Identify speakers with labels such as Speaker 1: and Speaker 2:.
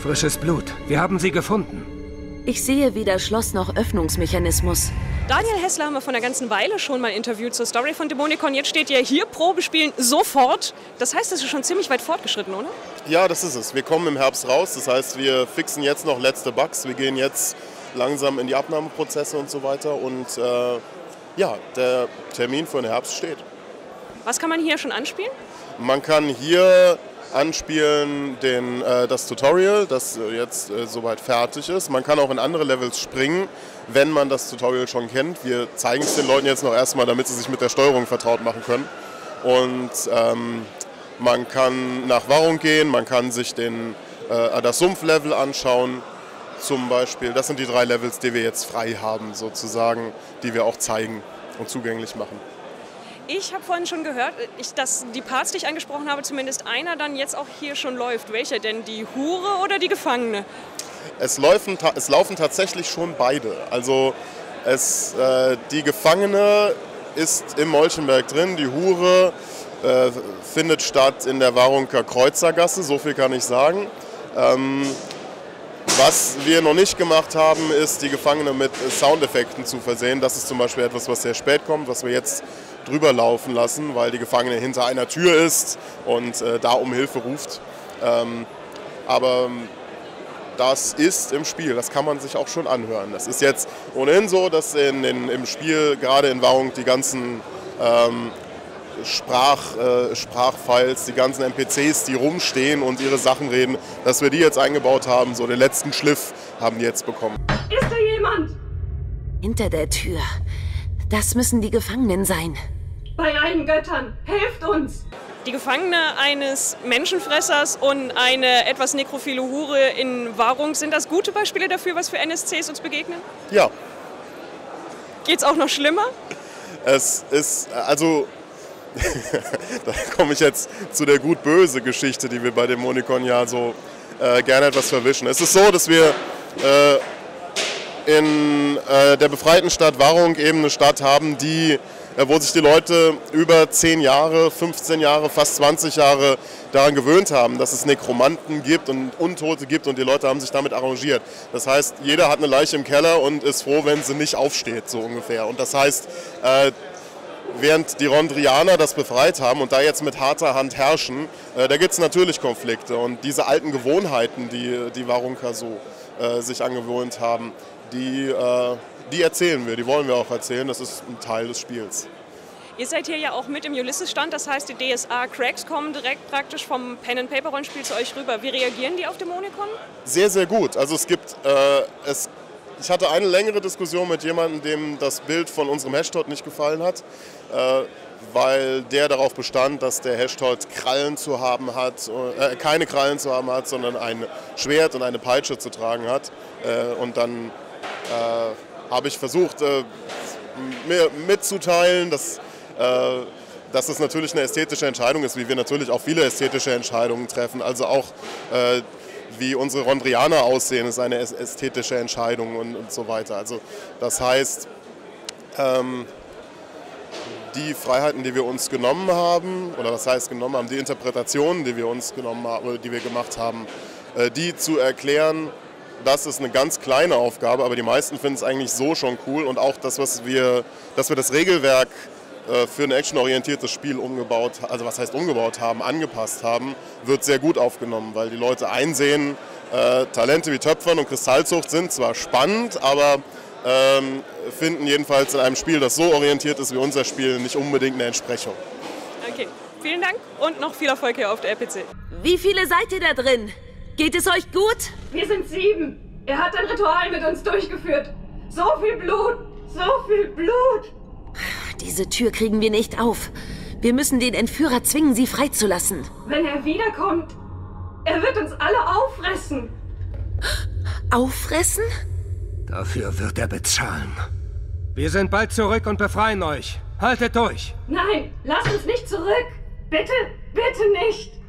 Speaker 1: Frisches Blut. Wir haben sie gefunden.
Speaker 2: Ich sehe weder Schloss noch Öffnungsmechanismus.
Speaker 3: Daniel Hessler haben wir von einer ganzen Weile schon mal interviewt zur Story von Dämonicon. Jetzt steht ihr hier, Probespielen sofort. Das heißt, das ist schon ziemlich weit fortgeschritten, oder?
Speaker 4: Ja, das ist es. Wir kommen im Herbst raus. Das heißt, wir fixen jetzt noch letzte Bugs. Wir gehen jetzt langsam in die Abnahmeprozesse und so weiter. Und ja, der Termin für den Herbst steht.
Speaker 3: Was kann man hier schon anspielen?
Speaker 4: Man kann hier anspielen das Tutorial, das jetzt soweit fertig ist. Man kann auch in andere Levels springen, wenn man das Tutorial schon kennt. Wir zeigen es den Leuten jetzt noch erstmal, damit sie sich mit der Steuerung vertraut machen können. Und man kann nach Wahrung gehen, man kann sich das Sumpflevel anschauen zum Beispiel. Das sind die 3 Levels, die wir jetzt frei haben sozusagen, die wir auch zeigen und zugänglich machen.
Speaker 3: Ich habe vorhin schon gehört, dass die Parts, die ich angesprochen habe, zumindest einer dann jetzt auch hier schon läuft. Welcher denn, die Hure oder die Gefangene? Es laufen
Speaker 4: tatsächlich schon beide. Also die Gefangene ist im Molchenberg drin, die Hure findet statt in der Warunker Kreuzergasse, so viel kann ich sagen. Was wir noch nicht gemacht haben, ist die Gefangene mit Soundeffekten zu versehen. Das ist zum Beispiel etwas, was sehr spät kommt, was wir jetzt drüber laufen lassen, weil die Gefangene hinter einer Tür ist und da um Hilfe ruft. Aber das ist im Spiel, das kann man sich auch schon anhören. Das ist jetzt ohnehin so, dass im Spiel, gerade in Wahrung, die ganzen Sprachfiles, die ganzen NPCs, die rumstehen und ihre Sachen reden, dass wir die jetzt eingebaut haben, so den letzten Schliff haben die jetzt bekommen.
Speaker 5: Ist da jemand?
Speaker 2: Hinter der Tür. Das müssen die Gefangenen sein.
Speaker 5: Bei allen Göttern, helft uns!
Speaker 3: Die Gefangene eines Menschenfressers und eine etwas nekrophile Hure in Wahrung, sind das gute Beispiele dafür, was für NSCs uns begegnen?
Speaker 4: Ja.
Speaker 3: Geht's auch noch schlimmer?
Speaker 4: Es ist, also, da komme ich jetzt zu der gut-böse Geschichte, die wir bei Dämonicon ja so gerne etwas verwischen. Es ist so, dass wir in der befreiten Stadt Wahrung eben eine Stadt haben, wo sich die Leute über 10 Jahre, 15 Jahre, fast 20 Jahre daran gewöhnt haben, dass es Nekromanten gibt und Untote gibt und die Leute haben sich damit arrangiert. Das heißt, jeder hat eine Leiche im Keller und ist froh, wenn sie nicht aufsteht, so ungefähr. Und das heißt, während die Rondrianer das befreit haben und da jetzt mit harter Hand herrschen, da gibt es natürlich Konflikte. Und diese alten Gewohnheiten, die Warunker so sich angewöhnt haben, die erzählen wir, die wollen wir auch erzählen. Das ist ein Teil des Spiels.
Speaker 3: Ihr seid hier ja auch mit im Ulysses-Stand, das heißt, die DSA-Cracks kommen direkt praktisch vom Pen-and-Paper-Rollenspiel zu euch rüber. Wie reagieren die auf Dämonicon?
Speaker 4: Sehr, sehr gut. Also ich hatte eine längere Diskussion mit jemandem, dem das Bild von unserem Hashtot nicht gefallen hat, weil der darauf bestand, dass der Hashtot Krallen zu haben hat, keine Krallen zu haben hat, sondern ein Schwert und eine Peitsche zu tragen hat. Und dann habe ich versucht, mir mitzuteilen, dass das natürlich eine ästhetische Entscheidung ist, wie wir natürlich auch viele ästhetische Entscheidungen treffen. Also auch wie unsere Rondrianer aussehen, ist eine ästhetische Entscheidung und so weiter. Also das heißt, die Freiheiten, die wir uns genommen haben, oder was heißt genommen haben, die Interpretationen, die wir uns genommen haben, oder die wir gemacht haben, die zu erklären, das ist eine ganz kleine Aufgabe, aber die meisten finden es eigentlich so schon cool. Und auch das, dass wir das Regelwerk für ein actionorientiertes Spiel angepasst haben, wird sehr gut aufgenommen, weil die Leute einsehen, Talente wie Töpfern und Kristallzucht sind zwar spannend, aber finden jedenfalls in einem Spiel, das so orientiert ist wie unser Spiel, nicht unbedingt eine Entsprechung.
Speaker 3: Okay, vielen Dank und noch viel Erfolg hier auf der RPC.
Speaker 2: Wie viele seid ihr da drin? Geht es euch gut?
Speaker 5: Wir sind 7. Er hat ein Ritual mit uns durchgeführt. So viel Blut, so viel Blut.
Speaker 2: Diese Tür kriegen wir nicht auf. Wir müssen den Entführer zwingen, sie freizulassen.
Speaker 5: Wenn er wiederkommt, er wird uns alle auffressen.
Speaker 2: Auffressen?
Speaker 1: Dafür wird er bezahlen. Wir sind bald zurück und befreien euch. Haltet durch!
Speaker 5: Nein, lass uns nicht zurück. Bitte, bitte nicht.